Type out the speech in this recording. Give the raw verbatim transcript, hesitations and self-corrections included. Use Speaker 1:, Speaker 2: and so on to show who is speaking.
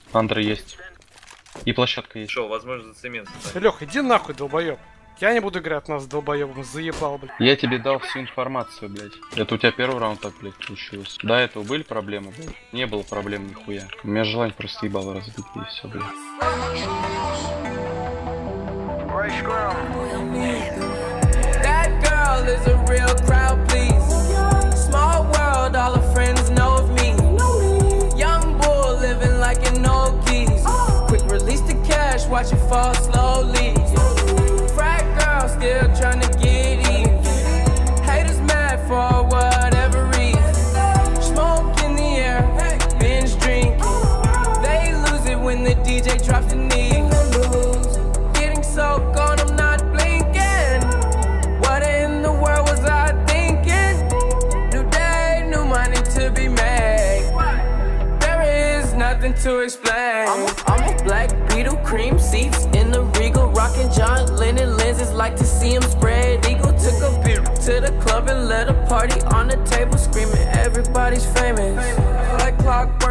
Speaker 1: Андер есть. И площадка есть.
Speaker 2: Шо, возможно, за цемент.
Speaker 3: Лех, иди нахуй, долбоеб. Я не буду играть нас с долбоебом, заебал, блядь.
Speaker 1: Я тебе дал всю информацию, блядь. Это у тебя первый раунд так, блядь, получилось. До этого были проблемы, блядь? Не было проблем нихуя. У меня желание просто ебало разбить и все, блядь.
Speaker 4: That girl is a real crowd, please. Small world, all her friends know of me. Young bull living like an old geese. Quick release the cash, watch it fall slowly. Frat girl still trying to get even. Haters mad for whatever reason. Smoke in the air, binge drinking. They lose it when the D J drops the knee. Getting so gone, I'm not blinking. What in the world was I thinking? New day, new money to be made. There is nothing to explain. I'm a, I'm a black Beetle, cream seats in the Regal, rocking John Lennon lenses, like to see him spread eagle. Took a beer to the club and let a party on the table, screaming everybody's famous. Like clockwork.